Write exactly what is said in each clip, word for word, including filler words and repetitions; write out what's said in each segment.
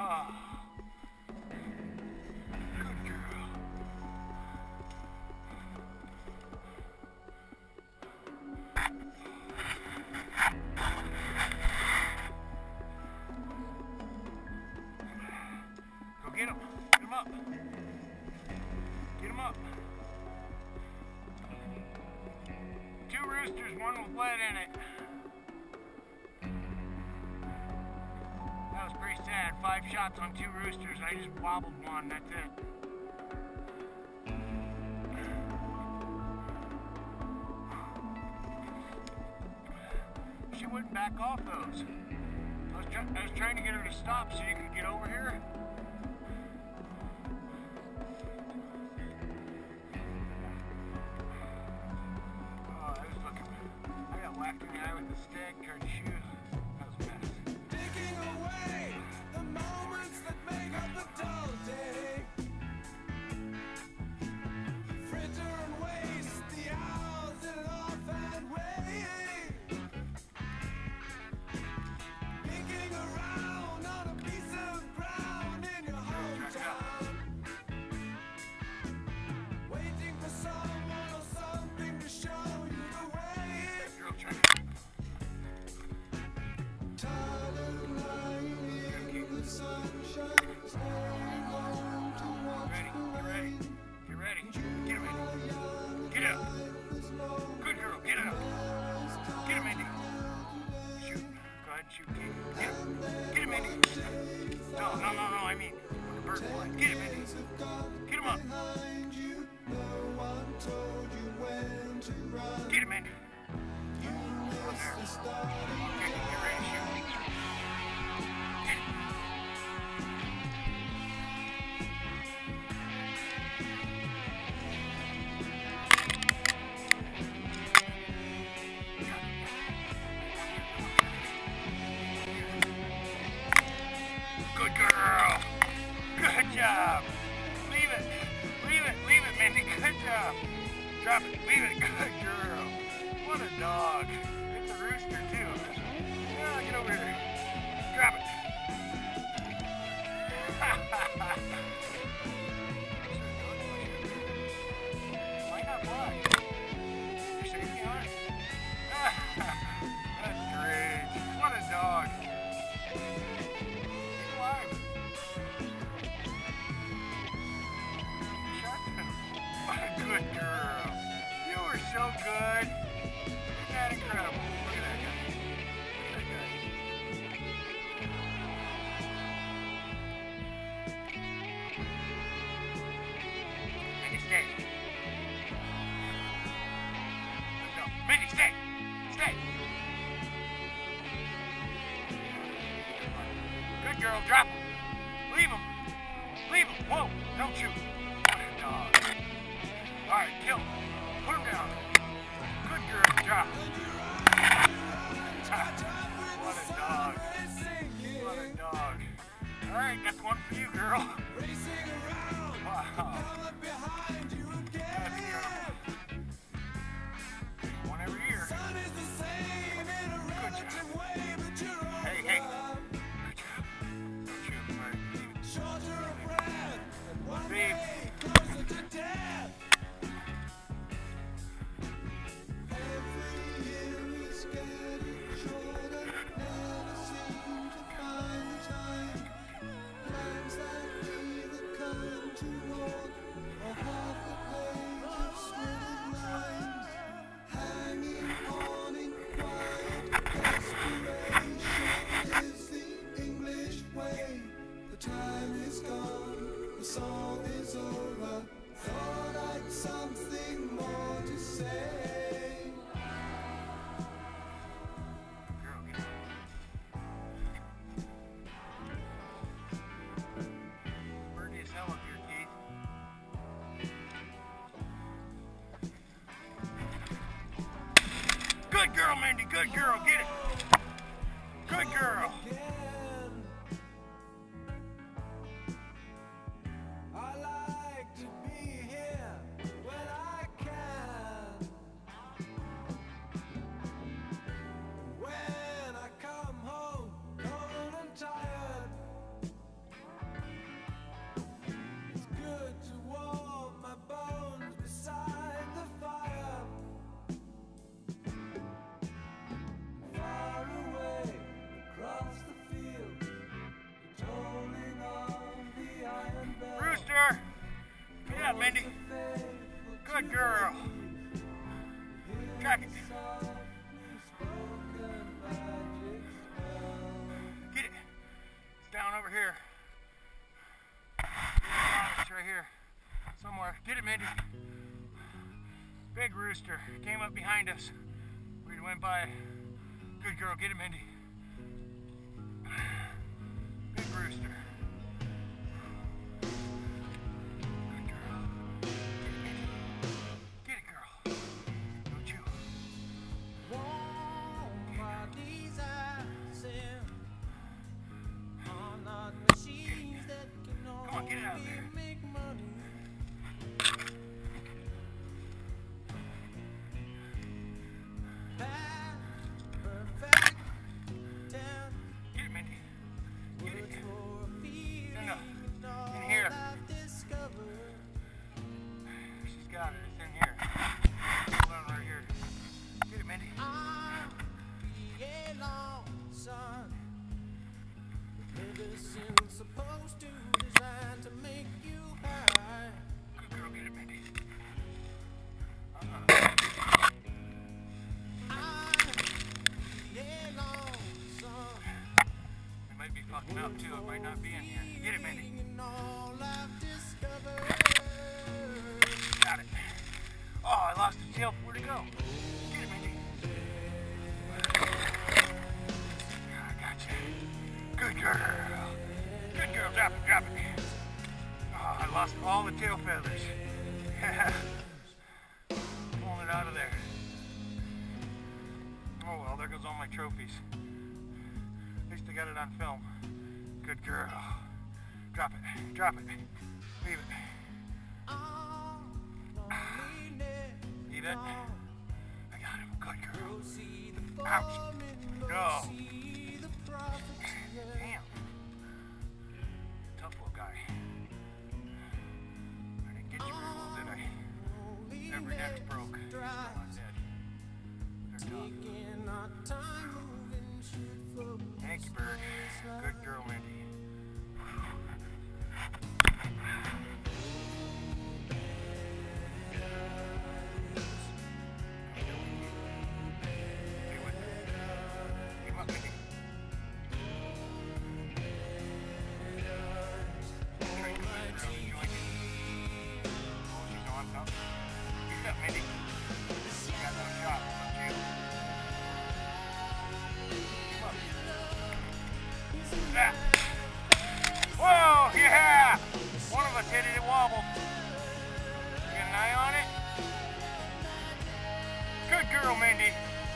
Oh. Good girl. Go get him. Get him up. Get him up. Two roosters, one with lead in it. That was pretty sad. Five shots on two roosters. I just wobbled one. That's it. She wouldn't back off those. I was, I was trying to get her to stop so you could get over here. Oh, I was looking. I got whacked in the eye with the stick, tried to shoot. That was a mess. Taking away the moments that make up a dull day. Fritter and waste the hours in an offhand way. Picking around on a piece of ground in your hometown. Waiting for someone or something to show you the way. Girl, check it. Tired of lying in the sunshine, staying home to watch Ready, the get ready. rain. Get ready. Get ready. Get up. Good girl, get up. Get him, Mindy. Shoot. Go ahead and shoot, Kate. Get him. Get him, Mindy. No, no, no, no, I mean, when the bird flies. Get him, Mindy. Get him up. Behind you, no one told you when to run. Get him, Mindy. You missed the start. Okay, get ready to shoot. Get him. Good girl. Good job. Leave it. Leave it. Leave it, Mindy. Good job. Drop it. Leave it. Good girl. What a dog. It's a rooster, too. Yeah, get over here. Drop it. Why not fly? Your safety on it? That's great. What a dog. He's alive. Shot him. What a good girl. You were so good. Isn't that incredible? Look at that guy. Look at that guy. Mindy, stay. No, Mindy, stay. Stay. Good girl, drop him. Leave him. Leave him. Whoa, don't shoot. What a dog. All right, kill him. Put him down. Good girl, drop him. What a dog. What a dog. All right, that's one for you, girl. Racing around, Wow. coming behind you That's again. incredible. One every year. Sun is the same in a relative way, but you're all Hey, hey. gone. Good job. Don't shoot. All right, leave it. Shorter of breath, and one Leave. day closer to death. Every year is getting shorter, never seem to find the time. Plans that we rooster came up behind us. We went by. Good girl, get him, Mindy. Big rooster. Good girl. Get it, girl. Don't you? Come on, get it out of there. Get it, Mindy. Get it. No, no. In here. She's got it. It's in here. Hold on right here. Get it, Mindy. Supposed to design to make you high. Good girl, get it, Mindy. Uh-uh. It might be fucking up too. It might not be in here. Get it, Mindy. Got it. Oh, I lost the tail. Where'd it go? Get it, Mindy. I got you. Good girl. Good girl. Drop it, drop it. Oh, I lost all the tail feathers. Pulling it out of there. Oh well, there goes all my trophies. At least I got it on film. Good girl. Drop it. Drop it. Leave it. Leave it. I got him. Good girl. Ouch. Go. Damn. Tough little guy. I didn't get you very well, did I? Every neck's broke. He's still not dead. They're tough. Thank you, bird. Good girl, Mindy. Stay with her. Come up, Mindy. Train the bird around the joint. Oh, she's on something. Get up, Mindy. You got no shot, don't you? That. Whoa, yeah! One of us hit it, it wobbled. You got an eye on it? Good girl, Mindy.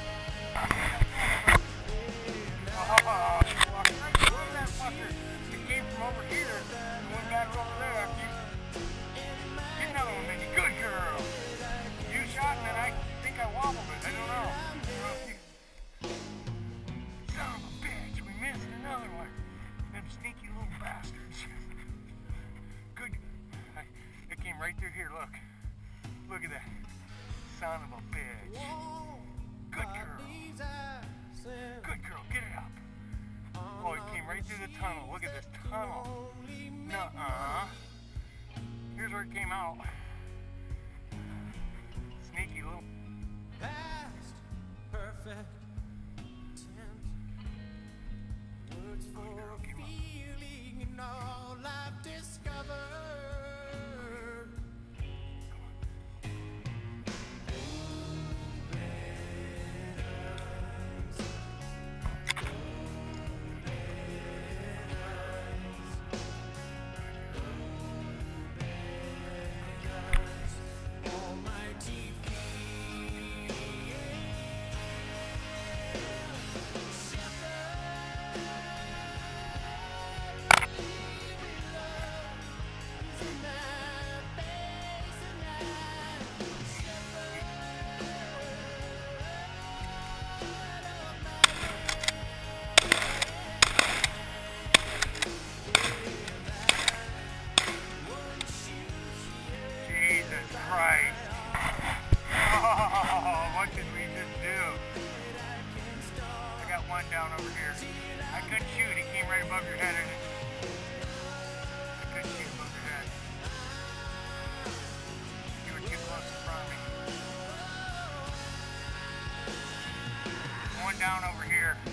Oh, she walked right through that fucker. It came from over here and went back over there after you. Get another one, Mindy. Good girl. You shot and then I think I wobbled it. I don't know. Son of a bitch, we missed another one. Them sneaky little bastards. Good. I, it came right through here, look. Look at that. Son of a bitch. Good girl. Good girl, get it up. Oh, it came right through the tunnel. Look at this tunnel. Nuh-uh. Here's where it came out. Sneaky little... Past perfect tense. Words for a feeling in all I've discovered. Christ. Oh, what did we just do? I got one down over here. I couldn't shoot. He came right above your head. I couldn't shoot above your head. You were too close in front of me. One down over here.